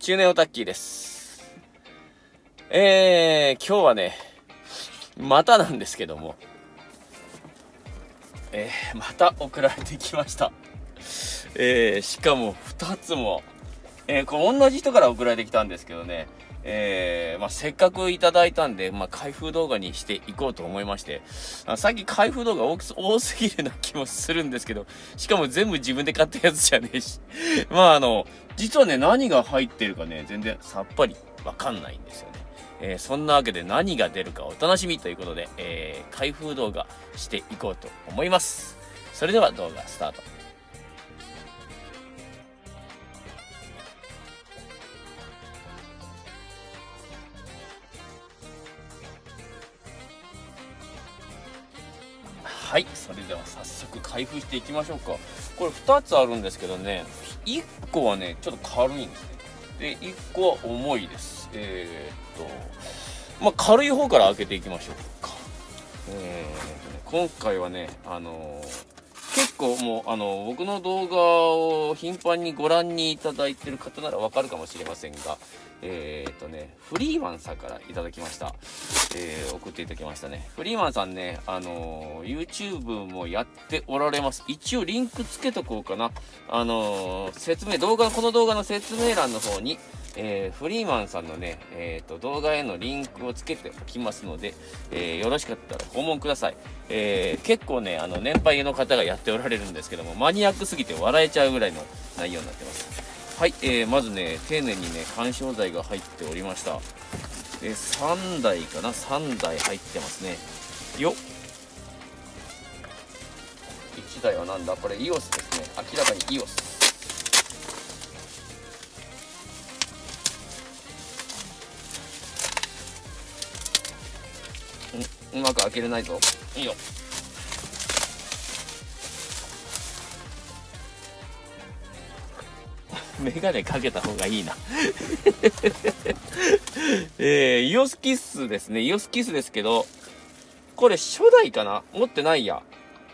中年オタッキーです。今日はね、またなんですけども、また送られてきました。しかも2つも、これ同じ人から送られてきたんですけどね、せっかくいただいたんで、開封動画にしていこうと思いまして、最近開封動画多すぎるような気もするんですけど、しかも全部自分で買ったやつじゃねえし。実はね、何が入ってるかね、全然さっぱりわかんないんですよね。そんなわけで何が出るかお楽しみということで、開封動画していこうと思います。それでは動画スタート。はい、それでは早速開封していきましょうか。これ2つあるんですけどね、1個はね、ちょっと軽いんですね。で、1個は重いです。軽い方から開けていきましょうか。今回はね、結構もう、僕の動画を頻繁にご覧にいただいてる方ならわかるかもしれませんが、フリーマンさんからいただきました。送っていただきましたね。フリーマンさんね、YouTube もやっておられます。一応リンクつけとこうかな。この動画の説明欄の方に、フリーマンさんのね、動画へのリンクをつけておきますので、よろしかったら訪問ください。結構ね、年配の方がやっておられるんですけども、マニアックすぎて笑えちゃうぐらいの内容になってます。はい、まずね、丁寧にね、緩衝材が入っておりました。3台かな ?3 台入ってますね。よっ。1台はなんだこれ EOS ですね。明らかに EOS。うまく開けれないぞ。いいよ。メガネかけた方がいいな。イオスキッスですね。イオスキッスですけど、これ初代かな？持ってないや。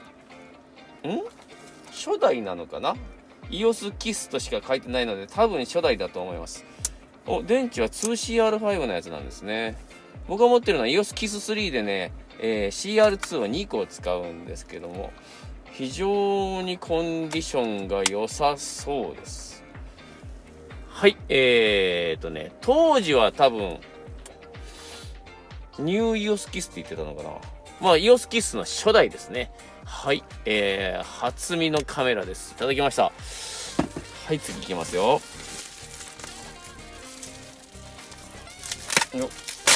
初代なのかな？イオスキッスとしか書いてないので、多分初代だと思います。電池は 2CR5 のやつなんですね。僕が持ってるのは EOS KISS 3でね、CR2 を2個使うんですけども、非常にコンディションが良さそうです。はい、当時は多分、ニュー EOS KISS って言ってたのかな。EOS KISS の初代ですね。はい、初見のカメラです。いただきました。はい、次いきますよ。よっ。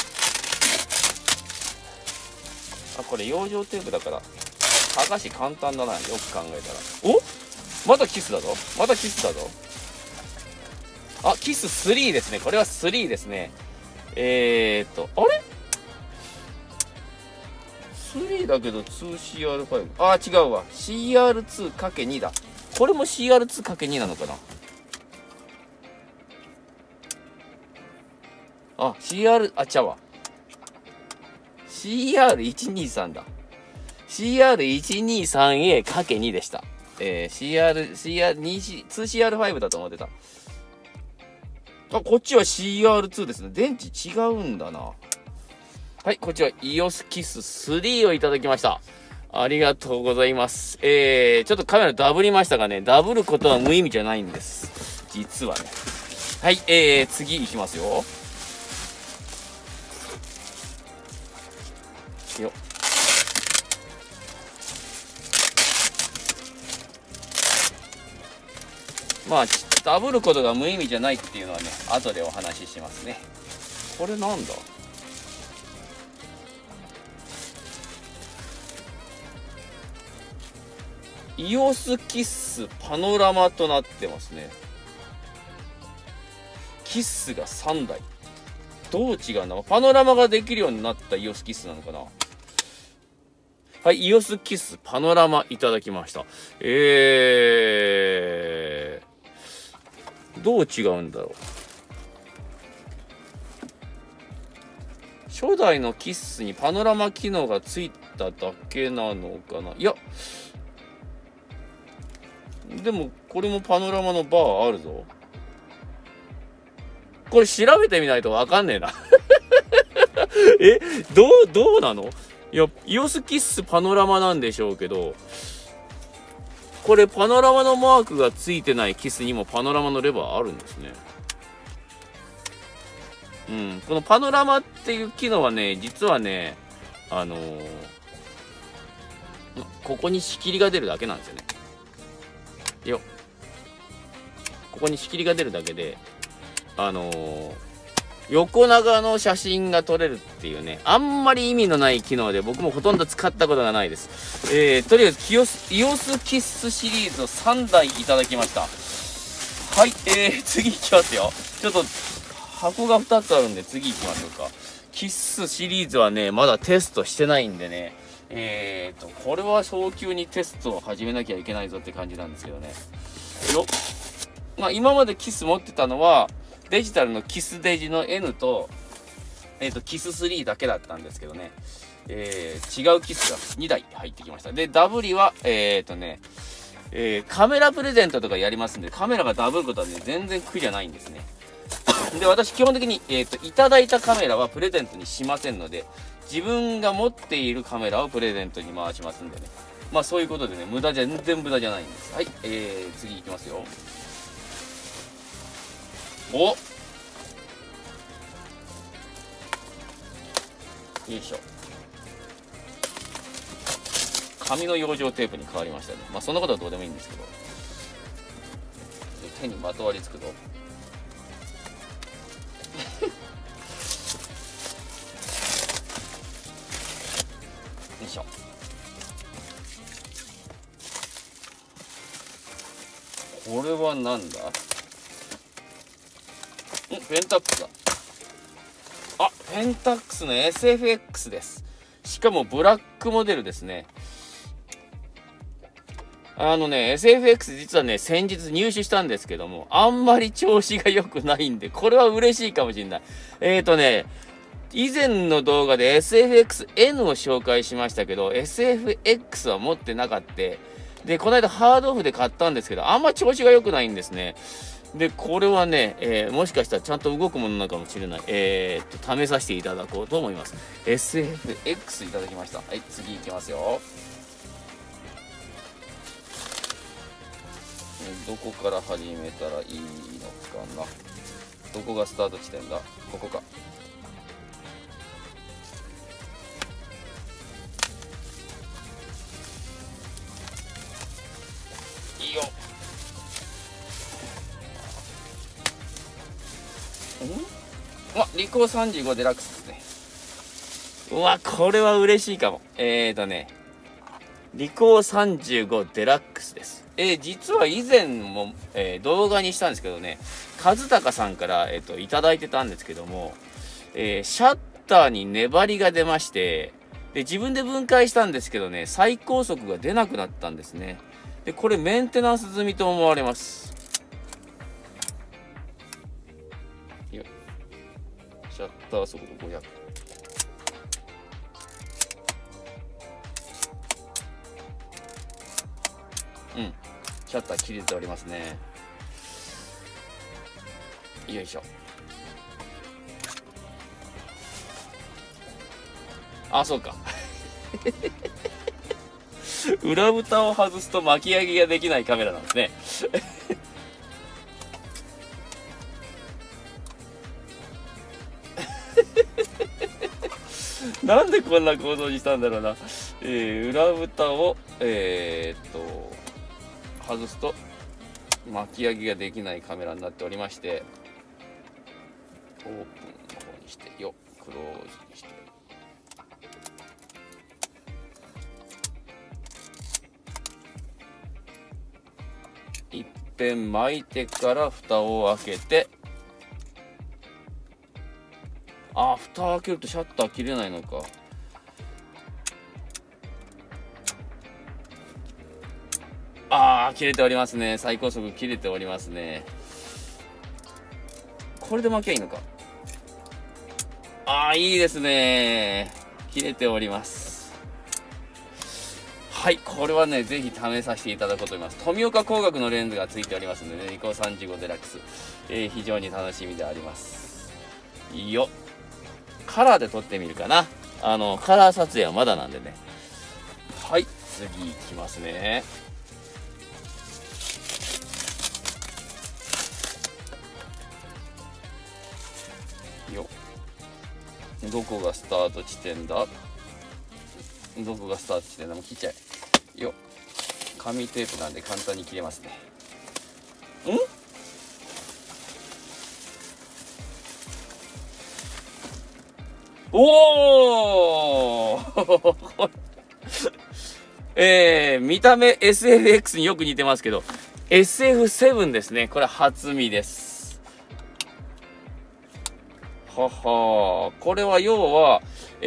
これ養生テープだから剥がし簡単だな。よく考えたら。またキスだぞ。またキスだぞ。キス3ですね。これは3ですね。あれ ?3 だけど 2CR5。違うわ。CR2×2 だ。これも CR2×2 なのかな。ちゃうわ。CR123 だ。CR123A×2 でした。2CR5 だと思ってた。こっちは CR2 ですね。電池違うんだな。はい、こっちは EOS KISS 3をいただきました。ありがとうございます。ちょっとカメラダブりましたがね、ダブることは無意味じゃないんです。実はね。はい、次いきますよ。よっ。ダブることが無意味じゃないっていうのはね、後でお話ししますね。これなんだ？EOS KISS パノラマとなってますね。キッスが3台。どう違うんだ？パノラマができるようになった EOS KISS なのかな？はい、EOS KISS パノラマいただきました。どう違うんだろう。初代のキッスにパノラマ機能がついただけなのかな。いや、でもこれもパノラマのバーあるぞ。 これ調べてみないとわかんねえな。どうなの？いや、イオスキッスパノラマなんでしょうけど、これパノラマのマークがついてないキスにもパノラマのレバーあるんですね。うん。このパノラマっていう機能はね、実はね、ここに仕切りが出るだけなんですよね。よ。ここに仕切りが出るだけで、横長の写真が撮れるっていうね、あんまり意味のない機能で僕もほとんど使ったことがないです。とりあえずイオスキッスシリーズを3台いただきました。はい、次行きますよ。ちょっと箱が2つあるんで次行きましょうか。キッスシリーズはね、まだテストしてないんでね、これは早急にテストを始めなきゃいけないぞって感じなんですけどね。まあ今までキス持ってたのは、デジタルのキスデジの N と、キス3だけだったんですけどね、違うキスが2台入ってきました。で、ダブリは、カメラプレゼントとかやりますんで、カメラがダブることはね、全然苦じゃないんですね。で、私基本的に、いただいたカメラはプレゼントにしませんので、自分が持っているカメラをプレゼントに回しますんでね。まあそういうことでね、全然無駄じゃないんです。はい、次行きますよ。お、よいしょ。紙の養生テープに変わりましたね。まあそんなことはどうでもいいんですけど、手にまとわりつくとよいしょ。これはなんだ？ペンタックスだ。あ、ペンタックスの SFX です。しかもブラックモデルですね。SFX 実はね、先日入手したんですけども、あんまり調子が良くないんで、これは嬉しいかもしれない。以前の動画で SFX-N を紹介しましたけど、SFX は持ってなかった。で、この間ハードオフで買ったんですけど、あんま調子が良くないんですね。で、これはね、もしかしたらちゃんと動くものなのかもしれない。試させていただこうと思います。SFX いただきました。はい、次行きますよ。どこから始めたらいいのかな。どこがスタート地点だ。ここか。いいよ。リコー35デラックスですね。うわ、これは嬉しいかも。リコー35デラックスです。実は以前も、動画にしたんですけどね、和孝さんから、いただいてたんですけども、シャッターに粘りが出まして、で、自分で分解したんですけどね、最高速が出なくなったんですね。で、これメンテナンス済みと思われます。シャッター速度500。シャッター切れておりますね。よいしょ。あ、そうか。裏蓋を外すと巻き上げができないカメラなんですね。なんでこんな構造にしたんだろうな。裏蓋を外すと巻き上げができないカメラになっておりまして、オープンの方にしてクローズにして、いっぺん巻いてから蓋を開けて、蓋開けるとシャッター切れないのか。切れておりますね。最高速切れておりますね。これで巻きゃいいのか。いいですね。切れております。 はい、これはね、ぜひ試させていただこうと思います。富岡工学のレンズがついておりますのでね、ニコン35デラックス、非常に楽しみであります。いいよ。カラーで撮ってみるかな。カラー撮影はまだなんでね。はい、次いきますね。よ。どこがスタート地点だ？どこがスタート地点だ？もう切っちゃえ。よ。紙テープなんで簡単に切れますね。おー見た目 SFX によく似てますけど、SF7 ですね。これ初見です。ははこれは要は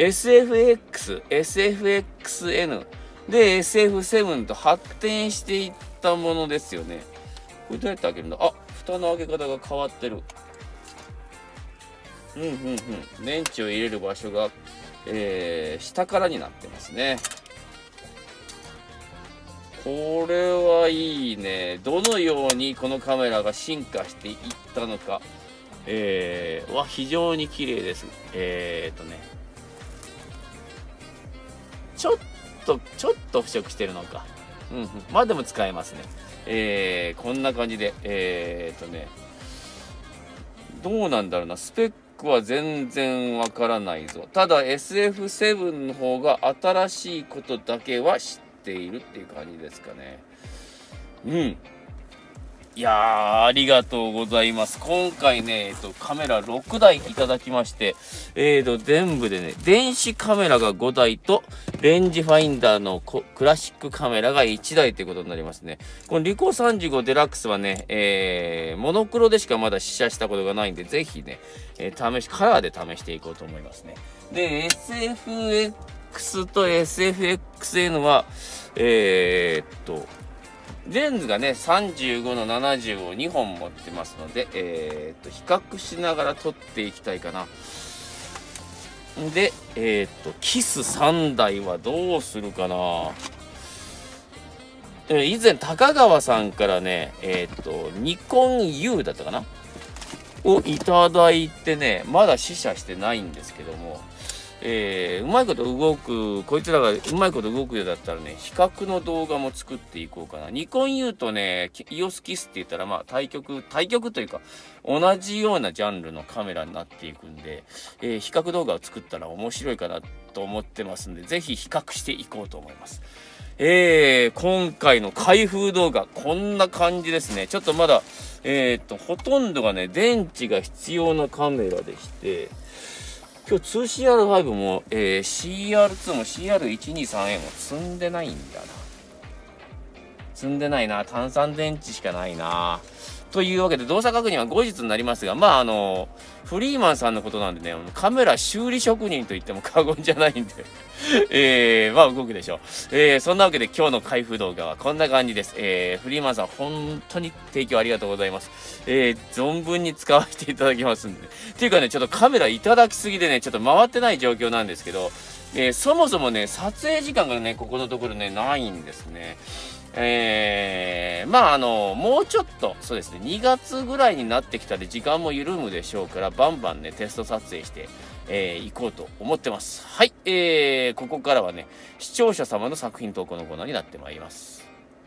SFX、SFXN で SF7 と発展していったものですよね。これどうやって開けるんだ？あ、蓋の開け方が変わってる。電池を入れる場所が、下からになってますね。これはいいね。どのようにこのカメラが進化していったのか。非常に綺麗です。ちょっと腐食してるのか。まあでも使えますね。こんな感じで、どうなんだろうな。スペックは全然わからないぞ。ただ SF7 の方が新しいことだけは知っているっていう感じですかね。いやー、ありがとうございます。今回ね、カメラ6台いただきまして、全部でね、電子カメラが5台と、レンジファインダーのクラシックカメラが1台ということになりますね。このリコー35デラックスはね、モノクロでしかまだ試写したことがないんで、ぜひね、カラーで試していこうと思いますね。で、SFX と SFXN は、レンズがね、35の70を2本持ってますので、比較しながら撮っていきたいかな。で、キス3台はどうするかな。以前、高川さんからね、ニコン U だったかなをいただいてね、まだ試写してないんですけども、うまいこと動く、こいつらがうまいこと動くようだったらね、比較の動画も作っていこうかな。ニコン U とね、EOS キスって言ったら、まあ、対極というか、同じようなジャンルのカメラになっていくんで、比較動画を作ったら面白いかなと思ってますんで、ぜひ比較していこうと思います。今回の開封動画、こんな感じですね。ちょっとまだ、ほとんどがね、電池が必要なカメラでして、今日 2CR5 も、CR2 も CR123A も積んでないんだな。積んでないな。単3電池しかないな。というわけで、動作確認は後日になりますが、まあ、フリーマンさんのことなんでね、カメラ修理職人と言っても過言じゃないんで、まあ、動くでしょう。そんなわけで今日の開封動画はこんな感じです。フリーマンさん、本当に提供ありがとうございます。存分に使わせていただきますんで、ね。っていうかね、ちょっとカメラいただきすぎでね、ちょっと回ってない状況なんですけど、そもそもね、撮影時間がね、ここのところね、ないんですね。まあもうちょっとそうですね2月ぐらいになってきたら時間も緩むでしょうからバンバンねテスト撮影して行こうと思ってます。はい、ここからはね視聴者様の作品投稿のコーナーになってまいります。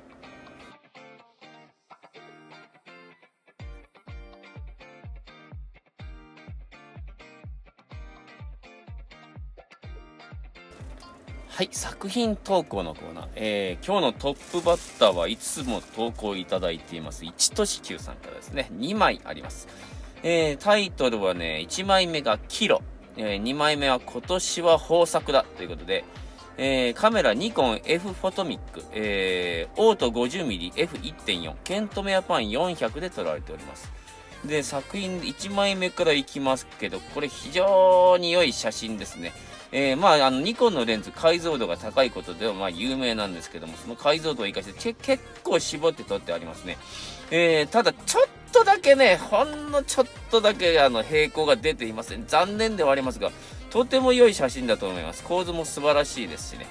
はい、作品投稿のコーナー。今日のトップバッターはいつも投稿いただいています、一としきゅうさんからですね、2枚あります。タイトルはね、1枚目がキロ、2枚目は今年は豊作だということで、カメラニコン F フォトミック、オート 50mm F1.4、ケントメアパン400で撮られております。で、作品1枚目からいきますけど、これ非常に良い写真ですね。まあ、ニコンのレンズ解像度が高いことでは、まあ、有名なんですけども、その解像度を生かして結構絞って撮ってありますね。ただ、ちょっとだけね、ほんのちょっとだけ、平行が出ていません。残念ではありますが、とても良い写真だと思います。構図も素晴らしいですしね。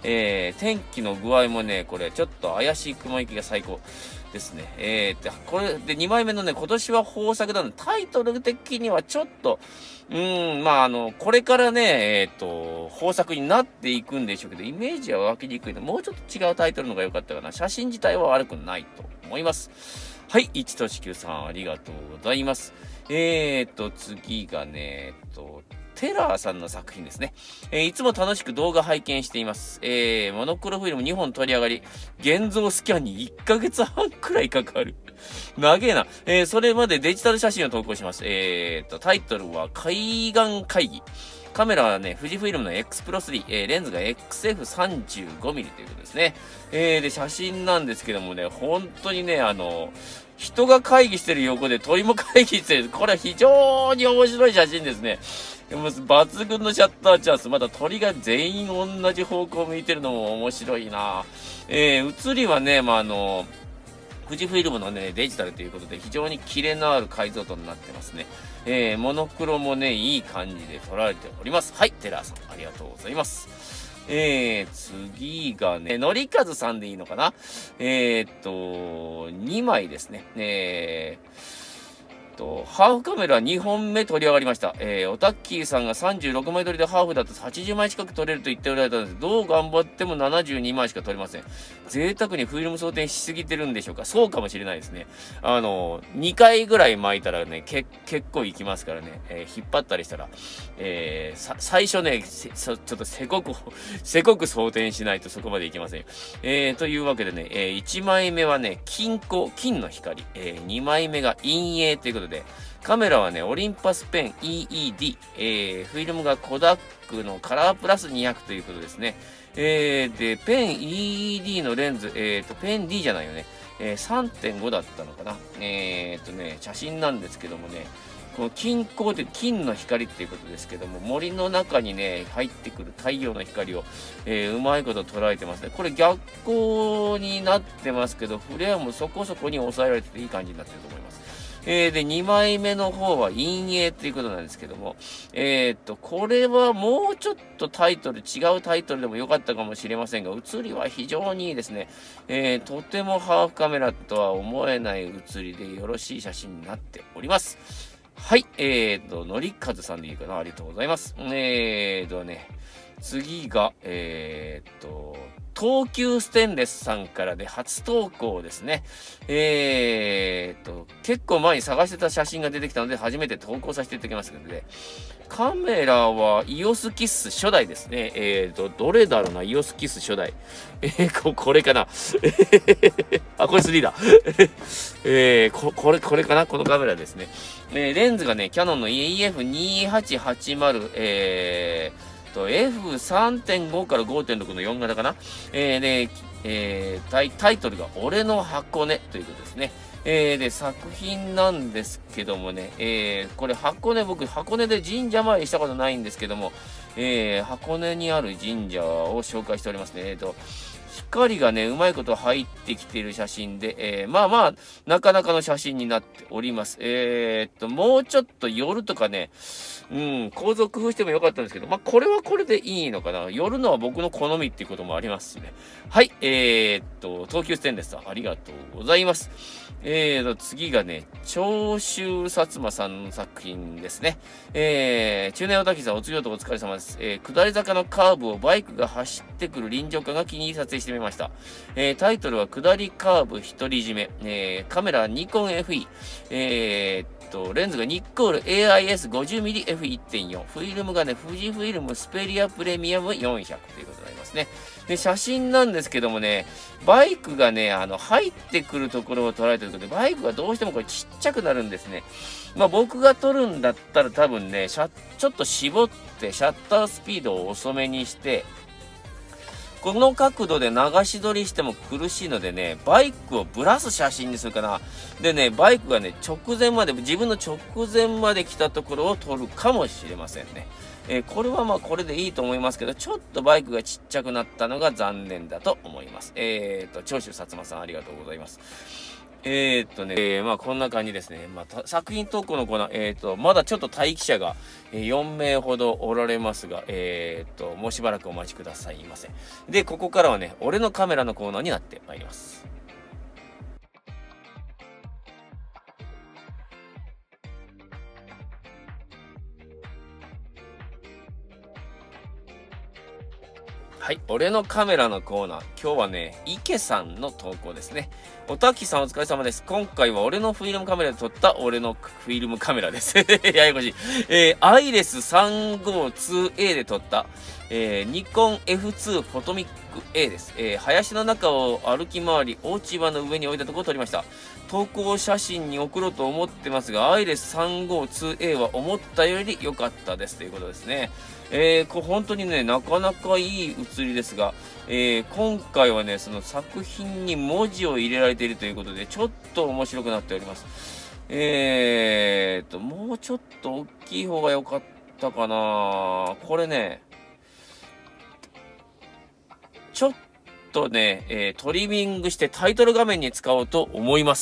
天気の具合もね、これちょっと怪しい雲行きが最高ですね。これで2枚目のね、今年は豊作なので、タイトル的にはちょっと、これからね、豊作になっていくんでしょうけど、イメージは湧きにくいので、もうちょっと違うタイトルの方が良かったかな。写真自体は悪くないと思います。はい、一としきゅうさん、ありがとうございます。次がね、テラーさんの作品ですね。いつも楽しく動画拝見しています。モノクロフィルム2本取り上がり、現像スキャンに1ヶ月半くらいかかる。長えな。それまでデジタル写真を投稿します。タイトルは海岸会議。カメラはね、富士フイルムの X Pro 3、レンズが XF35mm ということですね。で、写真なんですけどもね、本当にね、人が会議してる横で鳥も会議してる。これは非常に面白い写真ですね。抜群のシャッターチャンス。また鳥が全員同じ方向を向いてるのも面白いな。写りはね、富士フイルムのね、デジタルということで非常にキレのある解像度になってますね。モノクロもね、いい感じで撮られております。はい、テラーさん、ありがとうございます。次がね、のりかずさんでいいのかな2枚ですね。ハーフカメラ2本目取り上がりました。オタッキーさんが36枚撮りでハーフだと80枚近く撮れると言っておられたので、どう頑張っても72枚しか撮れません。贅沢にフィルム装填しすぎてるんでしょうか。そうかもしれないですね。2回ぐらい巻いたらね、結構いきますからね。引っ張ったりしたら、最初ね、ちょっとせこく装填しないとそこまでいきませんよ。というわけでね、1枚目はね、金の光。2枚目が陰影ということで、カメラはね、オリンパスペン EED、フィルムがコダックのカラープラス200ということですね。で、ペン EED のレンズ、ペン D じゃないよね。3.5 だったのかな。写真なんですけどもね、この金光って金の光っていうことですけども、森の中にね、入ってくる太陽の光を、うまいこと捉えてますね。これ逆光になってますけど、フレアもそこそこに抑えられてていい感じになってると思います。で、2枚目の方は陰影っていうことなんですけども、これはもうちょっと違うタイトルでも良かったかもしれませんが、写りは非常にいいですね。とてもハーフカメラとは思えない写りでよろしい写真になっております。はい、のりかずさんでいいかな。ありがとうございます。次が、東急ステンレスさんからで初投稿ですね。結構前に探してた写真が出てきたので、初めて投稿させていただきますけどね。カメラは EOS キッス初代ですね。どれだろうな、EOS キッス初代。これかな。あ、これ3だ。これかな、このカメラですね。レンズがね、キヤノンの EF2880、F3.5 から 5.6 の4型かな。タイトルが俺の箱根ということですね。で、作品なんですけどもね、これ僕箱根で神社参りしたことないんですけども、箱根にある神社を紹介しておりますね。光がね、うまいこと入ってきている写真で、なかなかの写真になっております。もうちょっと夜とかね、構造工夫してもよかったんですけど、これはこれでいいのかな。夜のは僕の好みっていうこともありますしね。はい、東急ステンレスさん、ありがとうございます。次がね、長州薩摩さんの作品ですね。中年おたきさん、お疲れ様です。下り坂のカーブをバイクが走ってくる臨場感が気に入り撮影してみました。タイトルは下りカーブ独り占め。カメラはニコン FE。レンズがニッコール AIS50mmF1.4。フィルムがね、富士フィルムスペリアプレミアム400ということになりますね。で、写真なんですけどもね、バイクがね、入ってくるところを捉えてるので、バイクがどうしてもこれちっちゃくなるんですね。僕が撮るんだったら多分ね、ちょっと絞ってシャッタースピードを遅めにして、この角度で流し撮りしても苦しいのでね、バイクをぶらす写真にするかな。でね、バイクがね、自分の直前まで来たところを撮るかもしれませんね。これはこれでいいと思いますけど、ちょっとバイクがちっちゃくなったのが残念だと思います。長州薩摩さんありがとうございます。 まあこんな感じですね。まあ作品投稿のコーナー、まだちょっと待機者が4名ほどおられますが、もうしばらくお待ちくださいませ。で、ここからはね、俺のカメラのコーナーになってまいります。はい。俺のカメラのコーナー。今日はね、池さんの投稿ですね。おたきさんお疲れ様です。今回は俺のフィルムカメラで撮った俺のフィルムカメラです。ややこしい。アイレス 352A で撮った、ニコン F2 フォトミック A です。林の中を歩き回り、落ち葉の上に置いたところを撮りました。投稿写真に送ろうと思ってますが、アイレス 352A は思ったより良かったですということですね。これ本当にね、なかなかいい写りですが、今回はね、その作品に文字を入れられているということで、ちょっと面白くなっております。もうちょっと大きい方が良かったかな。これね、ちょっとね、トリミングしてタイトル画面に使おうと思います。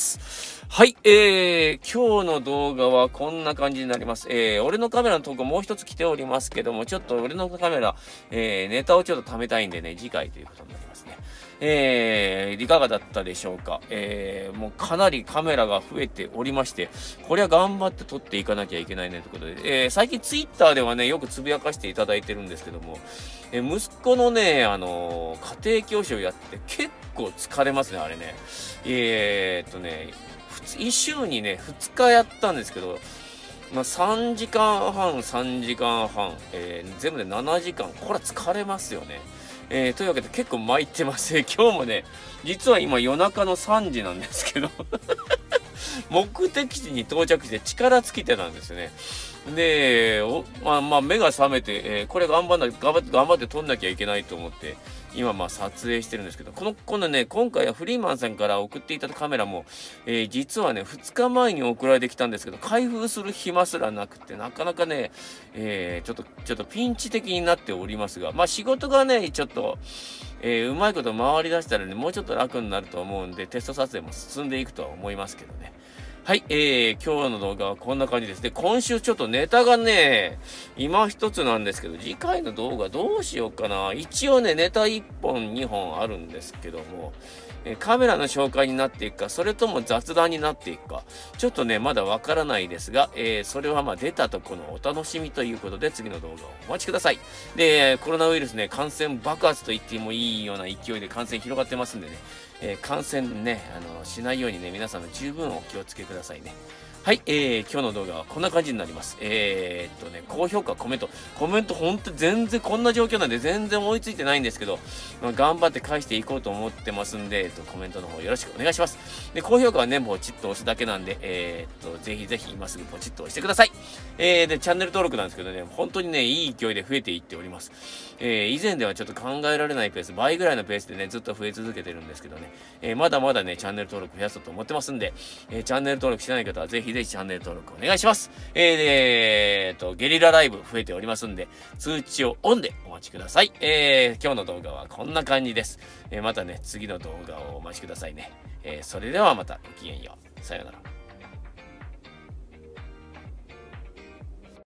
はい、今日の動画はこんな感じになります。俺のカメラの投稿もう一つ来ておりますけども、ちょっと俺のカメラ、ネタをちょっと貯めたいんでね、次回ということになりますね。いかがだったでしょうか。もうかなりカメラが増えておりまして、これは頑張って撮っていかなきゃいけないねということで、最近ツイッターではね、よくつぶやかしていただいてるんですけども、息子のね、家庭教師をやってて結構疲れますね、あれね。1週にね、2日やったんですけど、まあ、3時間半、3時間半、全部で7時間。これは疲れますよね。というわけで結構参ってます。今日もね、実は今夜中の3時なんですけど、目的地に到着して力尽きてたんですよね。で、目が覚めて、これ頑張って撮んなきゃいけないと思って、今撮影してるんですけど、今度ね、今回はフリーマンさんから送っていただいたカメラも、実はね、2日前に送られてきたんですけど、開封する暇すらなくて、なかなかね、ちょっとピンチ的になっておりますが、仕事がね、ちょっと、うまいこと回り出したらね、もうちょっと楽になると思うんで、テスト撮影も進んでいくとは思いますけどね。はい、今日の動画はこんな感じです。で、今週ちょっとネタがね、今一つなんですけど、次回の動画どうしようかな。一応ね、ネタ1本、2本あるんですけども、カメラの紹介になっていくか、それとも雑談になっていくか、ちょっとね、まだわからないですが、それは出たとこのお楽しみということで、次の動画をお待ちください。で、コロナウイルスね、感染爆発と言ってもいいような勢いで感染広がってますんでね、感染ね、しないようにね、皆さんも十分お気をつけくださいね。はい、今日の動画はこんな感じになります。高評価、コメントほんと全然こんな状況なんで全然追いついてないんですけど、頑張って返していこうと思ってますんで、コメントの方よろしくお願いします。で、高評価はね、ポチッと押すだけなんで、ぜひぜひ今すぐポチッと押してください。で、チャンネル登録なんですけどね、本当にね、いい勢いで増えていっております。以前ではちょっと考えられないペース、倍ぐらいのペースでね、ずっと増え続けてるんですけどね、まだまだね、チャンネル登録増やそうと思ってますんで、チャンネル登録してない方はぜひぜひチャンネル登録お願いします。ゲリラライブ増えておりますんで、通知をオンでお待ちください。今日の動画はこんな感じです。またね、次の動画をお待ちくださいね。それではまたごきげんよう。さようなら。